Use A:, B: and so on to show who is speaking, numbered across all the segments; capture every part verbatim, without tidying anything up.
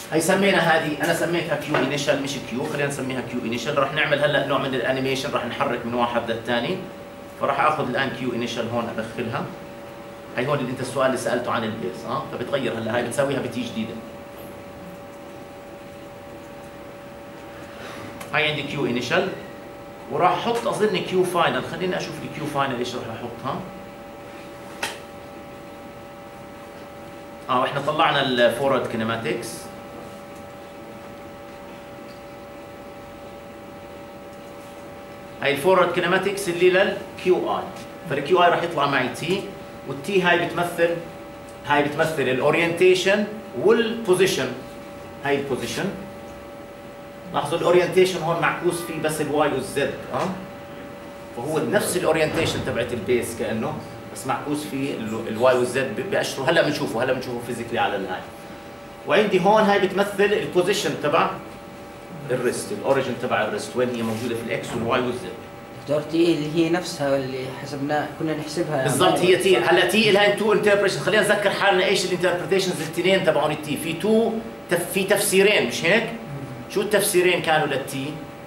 A: هي سمينا هذه، انا سميتها كيو انيشال مش كيو، خلينا نسميها كيو انيشال. راح نعمل هلا نوع من الانيميشن، راح نحرك من واحد للثاني. فراح اخذ الان كيو انيشال هون ادخلها. هي هون اللي انت السؤال اللي سالته عن البيس، اه فبتغير هلا هاي بتساويها بتي جديده. هاي عندي كيو انيشال وراح احط اظن كيو فاينل. خليني اشوف الكيو فاينل ايش راح احطها. اه احنا طلعنا الفورورد كينيماتكس. هاي الفورورد كينيماتكس اللي للكيو اي، فالكيو اي راح يطلع معي تي، والتي هاي بتمثل هاي بتمثل الاورينتيشن والبوزيشن. هاي البوزيشن، لاحظوا الاورينتيشن هون معكوس فيه بس الواي والزد، اه فهو نفس الاورينتيشن تبعت البيس كانه، بس معكوس فيه الواي والزد باشروا. هلا بنشوفه هلا بنشوفه فيزيكلي على الهاي. وعندي هون هاي بتمثل البوزيشن تبع الريست، الاوريجن تبع الريست وين هي موجوده في الاكس والواي والزد.
B: دكتور تي اللي هي نفسها اللي حسبناه كنا نحسبها
A: بالضبط، هي تي. هلا تي لها تو انتربريشن. خلينا نذكر حالنا ايش الانتربريتيشنز الاثنين تبعون التي. في تو تف في تفسيرين مش هيك؟ شو التفسيرين كانوا للتي؟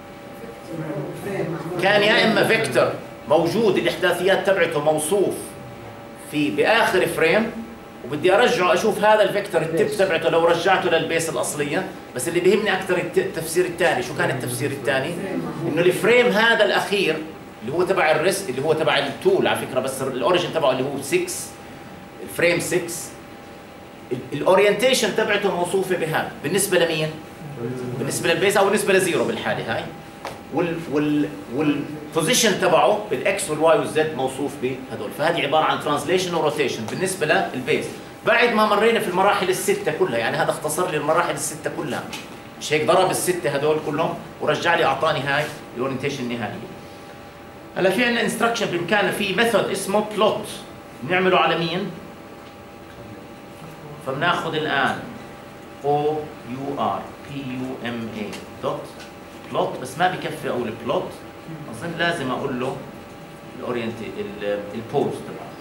A: كان يا اما فيكتور موجود الاحداثيات تبعته موصوف في باخر فريم، وبدي ارجعه اشوف هذا الفيكتور التب تبعته لو رجعته للبيس الاصليه. بس اللي بيهمني اكثر التفسير الثاني. شو كان التفسير الثاني؟ انه الفريم هذا الاخير اللي هو تبع الريست اللي هو تبع التول على فكره، بس الاوريجن تبعه اللي هو ستة، الفريم ستة، الاورينتيشن تبعته موصوفه بهذا. بالنسبه لمين؟ بالنسبه للبيس او بالنسبه لزيرو بالحاله هاي. وال وال والبوزيشن تبعه بالاكس والواي والزد موصوف بهدول. فهذه عباره عن ترانسليشن وروتيشن بالنسبه للبيس. بعد ما مرينا في المراحل السته كلها، يعني هذا اختصر لي المراحل السته كلها، مش هيك؟ ضرب السته هدول كلهم ورجع لي اعطاني هاي الاورينتيشن النهائيه. هلا في عندنا انستراكشن بامكاننا، في ميثود اسمه بلوت بنعمله على مين؟ فبناخذ الان او يو ار بي يو ام اي دوت بلوت، بس ما بكفي اقول بلوت، اظن لازم اقول له الاورينتي البوز تبعه.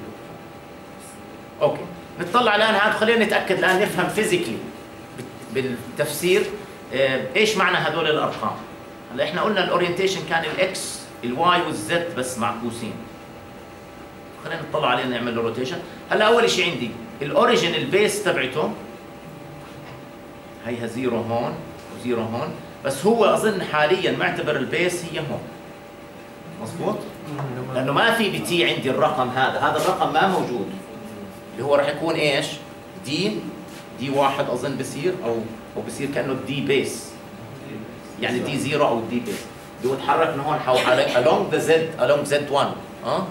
A: اوكي نطلع الان هذا. خلينا نتاكد الان نفهم فيزيكلي بالتفسير ايش معنى هذول الارقام. هلا احنا قلنا الاورينتيشن كان الاكس الواي والزد بس معكوسين. خلينا نطلع عليه نعمل له روتيشن. هلا اول شيء عندي الاوريجن البيس تبعته هيها زيرو هون وزيرو هون، بس هو اظن حاليا معتبر البيس هي هون. مظبوط؟ لانه ما في بتي عندي الرقم هذا، هذا الرقم ما موجود اللي هو راح يكون ايش؟ دي دي واحد اظن بصير، او او بصير كانه دي بيس، يعني دي زيرو او دي بيس. بدو اتحرك من هون حول along the z along زد واحد. اه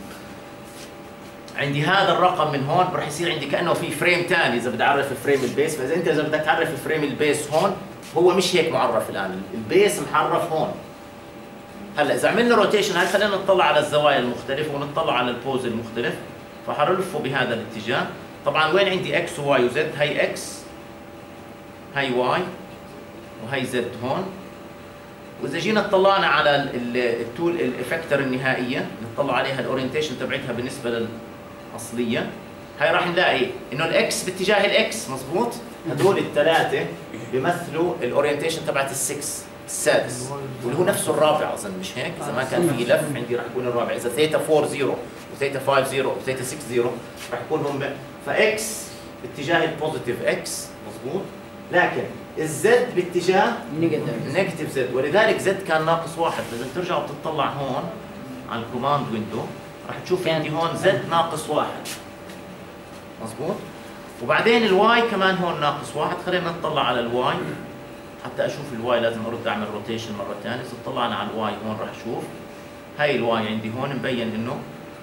A: عندي هذا الرقم من هون راح يصير عندي كانه في فريم ثاني اذا بدي اعرف فريم البيس. فاذا انت اذا بدك تعرف فريم البيس هون هو مش هيك معرف الان، البيس محرف هون. هلا اذا عملنا روتيشن هاي خلينا نطلع على الزوايا المختلفه ونطلع على البوز المختلف. فحرلفه بهذا الاتجاه. طبعا وين عندي اكس وواي وزد؟ هي اكس هي واي وهي زد هون. واذا جينا اطلعنا على التول الافكتور النهائيه نطلع عليها الاورينتيشن تبعتها بالنسبه للاصليه، هاي راح نلاقي انه الاكس باتجاه الاكس. مزبوط؟ هدول الثلاثه بيمثلوا الاورينتيشن تبعت السكس السادس، واللي هو نفسه الرابع اظن مش هيك؟ اذا ما كان في لف عندي راح يكون الرابع. اذا ثيتا أربعة صفر وثيتا خمسة صفر وثيتا ستة صفر راح يكون هم. فاكس باتجاه البوزيتيف اكس. مزبوط؟ لكن الزد باتجاه نيجاتيف زد، ولذلك زد كان ناقص واحد. فاذا ترجع وتطلع هون على الكوماند ويندو راح تشوف عندي هون زد ناقص واحد. مزبوط؟ وبعدين الواي كمان هون ناقص واحد. خلينا نطلع على الواي حتى اشوف الواي، لازم ارد اعمل روتيشن مره ثانيه. اذا طلعنا على الواي هون راح اشوف هاي الواي عندي هون مبين انه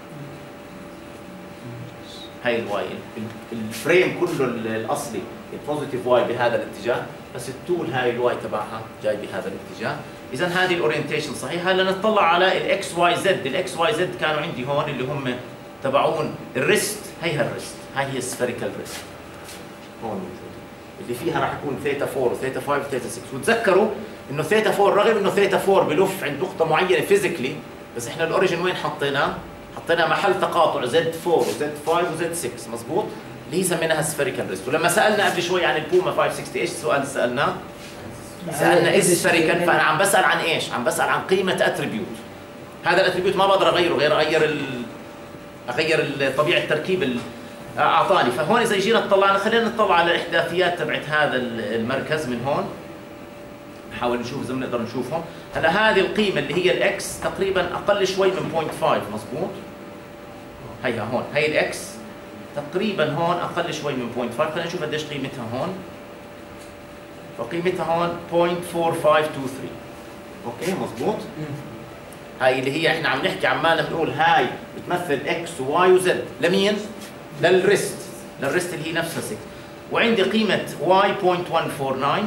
A: هاي الواي الفريم كله الاصلي البوزيتيف واي بهذا الاتجاه، بس التول هاي الواي تبعها جاي بهذا الاتجاه. اذا هذه الاورينتيشن صحيحه. هلا نطلع على الاكس واي زد. الاكس واي زد كانوا عندي هون اللي هم تبعون الريست. هي الريست، هاي هي السفيريكال ريست هون اللي فيها راح يكون ثيتا أربعة وثيتا خمسة وثيتا ستة. وتذكروا انه ثيتا أربعة رغم انه ثيتا أربعة بلف عند نقطه معينه فيزيكلي، بس احنا الاوريجن وين حطيناه؟ حطينا محل تقاطع زد أربعة وزد خمسة وزد ستة. مزبوط؟ اللي هي سميناها سفيريكال ريست. ولما سالنا قبل شوي عن البوما خمسمية وستين ايش السؤال اللي سالناه؟ سالنا از سفيريكال، فانا عم بسال عن ايش؟ عم بسال عن قيمه اتريبيوت. هذا الاتريبيوت ما بقدر اغيره غير اغير ال... اغير طبيعه التركيب اللي اعطاني. فهون اذا جينا اطلعنا، خلينا نطلع على الاحداثيات تبعت هذا المركز من هون، نحاول نشوف اذا بنقدر نشوفهم. هلا هذه القيمه اللي هي الاكس تقريبا اقل شوي من صفر فاصلة خمسة، مضبوط؟ هيها هون، هي الاكس تقريبا هون اقل شوي من صفر فاصلة خمسة. خلينا نشوف قديش قيمتها هون. فقيمتها هون صفر فاصلة أربعة خمسة اثنين ثلاثة. اوكي مضبوط؟ هاي اللي هي احنا عم نحكي عمالنا بنقول هاي بتمثل اكس وواي وزد لمين؟ للريست، للريست اللي هي نفسها ستة. وعندي قيمة واي صفر فاصلة واحد أربعة تسعة.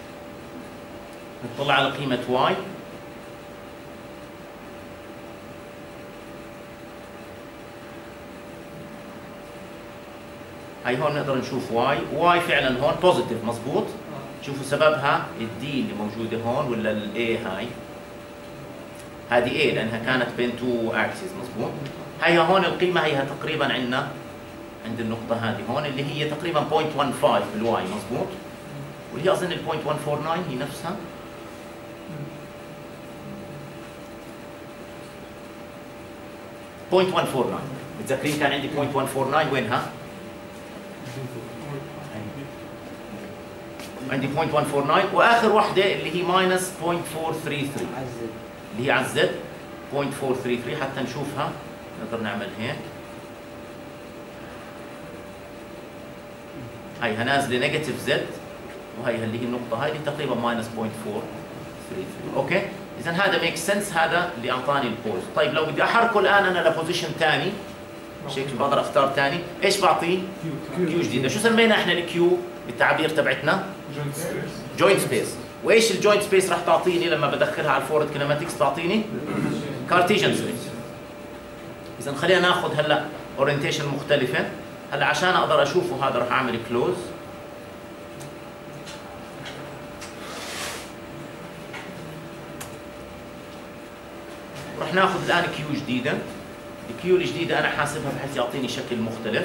A: نطلع على قيمة واي. هاي هون نقدر نشوف واي، واي فعلا هون بوزيتيف مضبوط. شوفوا سببها الدي اللي موجودة هون ولا الاي. هاي هذه ايه لانها كانت بين تو اكسس مضبوط. هي هون القيمة هيها تقريبا عندنا عند النقطة هذه هون اللي هي تقريبا صفر فاصلة واحد خمسة بالواي مضبوط. واللي هي اظن ال صفر فاصلة واحد أربعة تسعة هي نفسها. صفر فاصلة واحد أربعة تسعة متذكرين كان عندي صفر فاصلة واحد أربعة تسعة وينها؟ عندي صفر فاصلة واحد أربعة تسعة واخر وحده اللي هي ماينس صفر فاصلة أربعة ثلاثة ثلاثة اللي هي على الزد صفر فاصلة أربعة ثلاثة ثلاثة. حتى نشوفها نقدر نعمل هيك. هيها نازله نيجاتيف زد، وهي اللي هي النقطه هاي اللي تقريبا ماينس صفر فاصلة أربعة ثلاثة ثلاثة. اوكي اذا هذا ميك سنس، هذا اللي اعطاني البوز. طيب لو بدي احركه الان انا لبوزيشن ثاني، مش هيك بقدر اختار ثاني، ايش بعطيه؟ كيو جديده. شو سمينا احنا الكيو بالتعبير تبعتنا؟ جوينت سبيس. وايش الجوينت سبيس راح تعطيني لما بدخلها على الفورد كينماتكس؟ تعطيني كارتيجن سبيس. اذا خلينا ناخذ هلا اورينتيشن مختلفه. هلا عشان اقدر اشوفه هذا راح اعمل كلوز. راح ناخذ الان كيو جديده. الكيو الجديده انا حاسبها بحيث يعطيني شكل مختلف.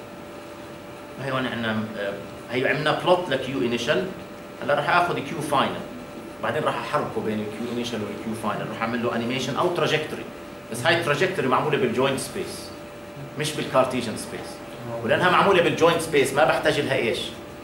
A: هي هون عندنا هي عملنا بلوت لكيو انيشال. هلا راح اخذ كيو فاينل، بعدين راح احركه بين الكيو انيشال والكيو فاينل، راح اعمل له انيميشن او تراجكتوري. بس هاي التراجكتوري معموله بالجوينت سبيس مش بالكارتيجن سبيس. ولانها معموله بالجوينت سبيس ما بحتاج لها ايش؟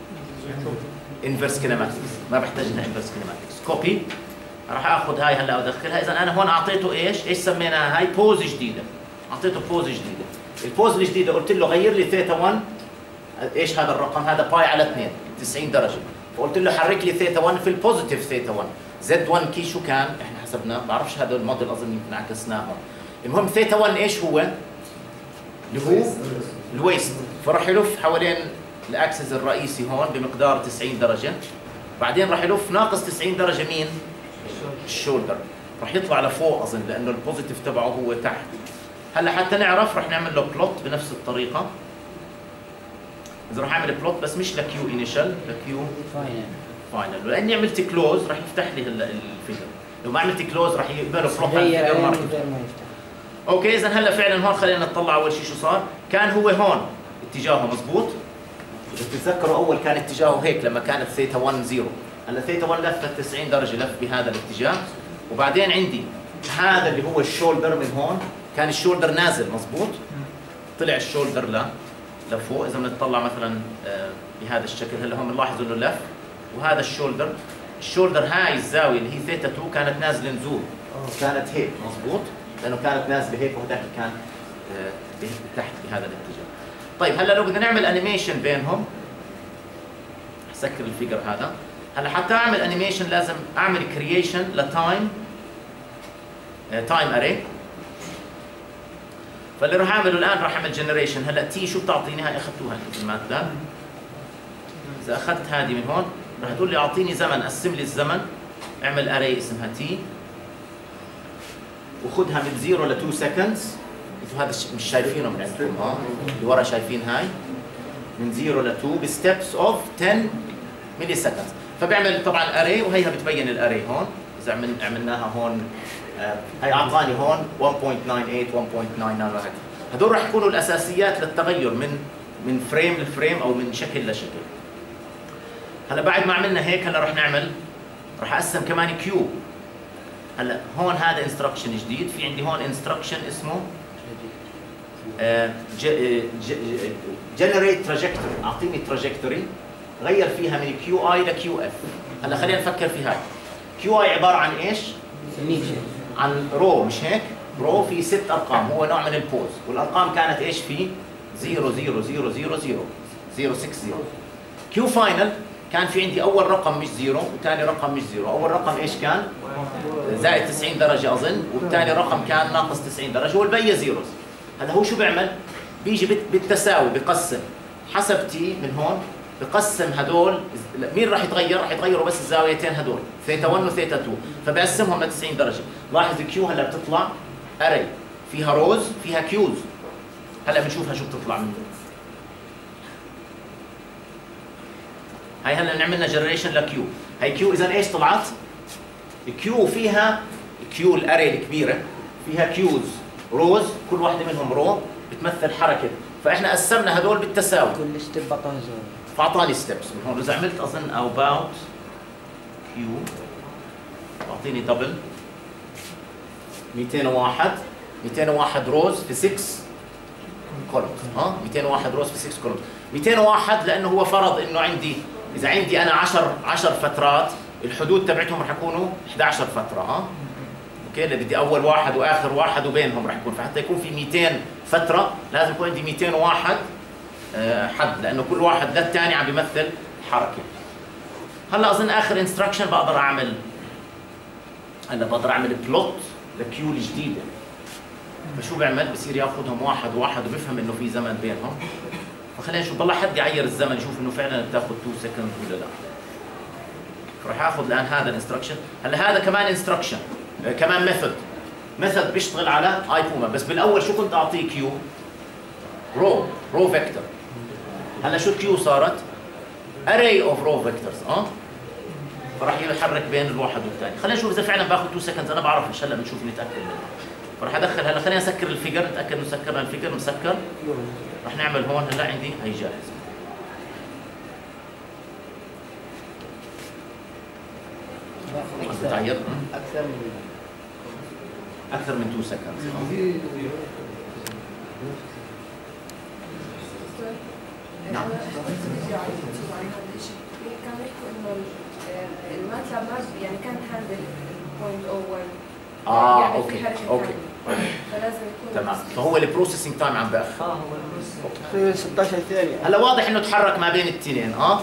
A: انفرس كينماتكس. ما بحتاج لها انفرس كينماتكس. كوبي. راح اخذ هاي هلا ادخلها. اذا انا هون اعطيته ايش؟ ايش سميناها؟ هاي بوز جديده. اعطيته بوز جديده. البوز الجديده قلت له غير لي ثيتا واحد. ايش هذا الرقم؟ هذا باي على اثنين تسعين درجه. فقلت له حرك لي ثيتا واحد في البوزيتيف ثيتا واحد. زد واحد كي شو كان؟ احنا حسبناه، ما بعرفش هذا الموديل اظن يمكن عكسناه هون. المهم ثيتا واحد ايش هو؟ اللي هو الويست. فراح يلف حوالين الاكسس الرئيسي هون بمقدار تسعين درجه. بعدين راح يلف ناقص تسعين درجه مين؟ الشولدر. راح يطلع لفوق اظن لانه البوزيتيف تبعه هو تحت. هلا حتى نعرف راح نعمل له بلوت بنفس الطريقه. اذا راح اعمل بلوت بس مش لكيو انيشال، لكيو فاينل. فاينل ولاني عملت كلوز راح يفتح لي هلا الفيجر. لو ما عملت كلوز راح يقبل بلوت على الفيجر ما راح يفتح. اوكي اذا هلا فعلا هون خلينا نطلع اول شيء شو صار. كان هو هون اتجاهه مضبوط. اذا بتتذكروا اول كان اتجاهه هيك لما كانت ثيتا واحد صفر. هلا ثيتا واحد لفت تسعين درجه، لف بهذا الاتجاه. وبعدين عندي هذا اللي هو الشولدر من هون، كان الشولدر نازل مضبوط. طلع الشولدر ل لفوق. اذا بنطلع مثلا بهذا الشكل هلا هم بنلاحظ انه لف. وهذا الشولدر، الشولدر هاي الزاويه اللي هي ثيتا اثنين كانت نازله نزول. كانت هيك مضبوط لانه كانت نازله هيك وهذاك كان تحت بهذا الاتجاه. طيب هلا لو بدنا نعمل انيميشن بينهم، سكر الفيجر هذا. هلا حتى اعمل انيميشن لازم اعمل كرييشن لتايم تايم اري. فاللي راح اعمله الان راح اعمل جنريشن. هلا تي شو بتعطيني؟ هاي اخذتوها انتم في الماتلاب. اذا اخذت هذه من هون راح تقول لي اعطيني زمن، قسم لي الزمن. اعمل اري اسمها تي وخذها من صفر ل اثنين سكندز. انتم هذا مش شايفينه من عندكم اه اللي ورا شايفين هاي من صفر ل اثنين بستبس اوف عشرة ملي سكندز. فبعمل طبعا اري وهيها بتبين الاري هون. اذا عمل عملناها هون آه هي اعطاني هون واحد فاصلة تسعة ثمانية واحد واحد فاصلة تسعة تسعة وهكذا. هدول راح يكونوا الاساسيات للتغير من من فريم لفريم او من شكل لشكل. هلا بعد ما عملنا هيك هلا رح نعمل رح اقسم كمان كيو. هلا هون هذا انستركشن جديد، في عندي هون انستركشن اسمه جنريت تراجكتوري، اعطيني تراجكتوري غير فيها من كيو اي لكيو اف. هلا خلينا نفكر في هاي. كيو اي عباره عن ايش؟ عن رو، مش هيك؟ رو في ست ارقام، هو نوع من البوز، والارقام كانت ايش في؟ صفر صفر صفر صفر صفر صفر ستة صفر. كيو فاينل كان في عندي اول رقم مش زيرو وثاني رقم مش زيرو، اول رقم ايش كان؟ زائد تسعين درجه اظن، والثاني رقم كان ناقص تسعين درجه والبقيه زيروز. هلا هو شو بيعمل؟ بيجي بالتساوي بقسم حسب تي من هون، بقسم هدول. مين راح يتغير؟ راح يتغيروا بس الزاويتين هدول، ثيتا واحد وثيتا اثنين، فبقسمهم ل تسعين درجه. لاحظ الكيو هلا بتطلع اري فيها روز فيها كيوز. هلا بنشوفها شو بتطلع منه. هاي هلا نعملنا جنريشن لكيو. هاي كيو اذا ايش طلعت؟ كيو فيها كيو الاري الكبيره فيها كيوز روز، كل واحده منهم رو بتمثل حركه، فاحنا قسمنا هدول بالتساوي.
B: كل ستيب بعطاها زاويه،
A: فاعطاني ستيبس من هون. اذا عملت اظن about كيو اعطيني دبل مئتين وواحد مئتين وواحد روز في ستة كولومز. ها مئتين وواحد روز في ستة كولومز. مئتين وواحد لانه هو فرض انه عندي اذا عندي انا عشر عشر فترات الحدود تبعتهم رح يكونوا إحدى عشرة فتره. ها اوكي، اللي بدي اول واحد واخر واحد وبينهم رح يكون، فحتى يكون في مئتين فتره لازم يكون عندي مئتين وواحد حد، لانه كل واحد للثاني عم بيمثل حركه. هلا اظن اخر انستراكشن بقدر اعمل، هلا بقدر اعمل بلوت لكيو الجديده. فشو بيعمل؟ بصير ياخذهم واحد واحد وبفهم انه في زمن بينهم. فخلينا نشوف، بالله حد يعير الزمن يشوف انه فعلا بتاخذ اثنين سكند ولا لا. فراح اخذ الان هذا الانستراكشن. هلا هذا كمان انستراكشن، كمان ميثود ميثود بيشتغل على اي بوما، بس بالاول شو كنت اعطيه؟ كيو رو رو فيكتور. هلا شو الكيو صارت؟ array of row vectors. اه فراح يحرك بين الواحد والثاني. خلينا نشوف اذا فعلا باخذ اثنين سكندز، انا بعرف مش هلا بنشوف نتاكد منه. فراح ادخل هلا، خلينا نسكر الفيجر نتاكد انه سكرنا الفيجر مسكر. راح نعمل هون هلا عندي هي جاهز.
B: اكثر اكثر من
A: اكثر من اثنين سكندز. نعم.
C: كانوا يحكوا انه الماتلاب ما يعني كانت هاندل بوينت صفر واحد.
A: اه
C: يعني
A: اوكي اوكي
C: فلازم يكون
A: تمام. فهو البروسيسنج تايم عم باخر.
B: اه هو في ستة عشر ثانيه.
A: هلا واضح انه تحرك ما بين التنين. اه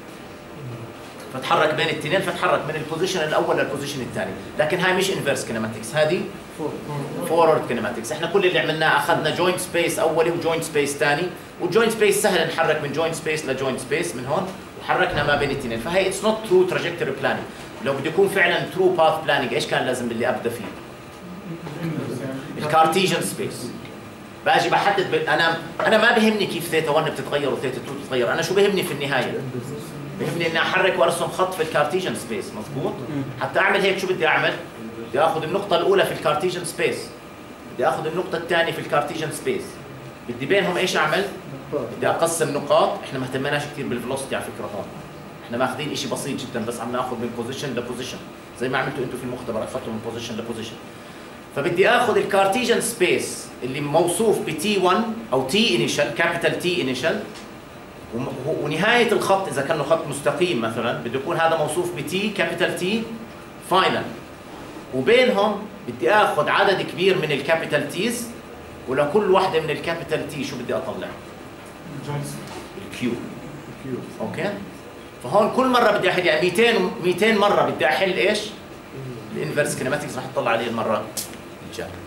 A: فتحرك بين التنين، فتحرك من البوزيشن الاول للبوزيشن الثاني، لكن هاي مش انفيرس كينماتكس، هذه فورورد كينماتكس. احنا كل اللي عملناه اخذنا جوينت سبيس اولي وجوينت سبيس ثاني، والجوينت سبيس سهل نحرك من جوينت سبيس لجوينت سبيس من هون، وحركنا ما بين التنين. فهي اتس نوت ترو تراجكتوري بلاننج. لو بده يكون فعلا ترو باث بلاننج ايش كان لازم اللي ابدا فيه؟ الكارتيجن سبيس. باجي بحدد ب... انا انا ما بهمني كيف ثيتا واحد بتتغير وثيتا اثنين بتتغير، انا شو بهمني في النهايه؟ بهمني اني احرك وارسم خط في الكارتيجن سبيس. مضبوط؟ حتى اعمل هيك شو بدي اعمل؟ بدي اخذ النقطه الاولى في الكارتيجن سبيس، بدي اخذ النقطه الثانيه في الكارتيجن سبيس، بدي بينهم ايش اعمل؟ بدي اقسم نقاط. احنا ما اهتمناش كثير بالفلوسيتي على فكره هون، احنا ماخذين شيء بسيط جدا، بس عم ناخذ من بوزيشن لبوزيشن زي ما عملتوا انتم في المختبر، اخذتوا من بوزيشن لبوزيشن. فبدي اخذ الكارتيجن سبيس اللي موصوف ب تي واحد او تي انيشال، كابيتال تي انيشال، ونهايه الخط اذا كان خط مستقيم مثلا بده يكون هذا موصوف ب تي كابيتال تي فاينل، وبينهم بدي اخذ عدد كبير من الكابيتال تيز، ولكل وحده من الكابيتال تي شو بدي اطلع؟ الكيو. اوكي؟ فهون كل مره بدي احل يعني مئتين مئتين مره بدي احل ايش؟ الانفرس كينماتكس. رح اطلع عليه المره الجايه.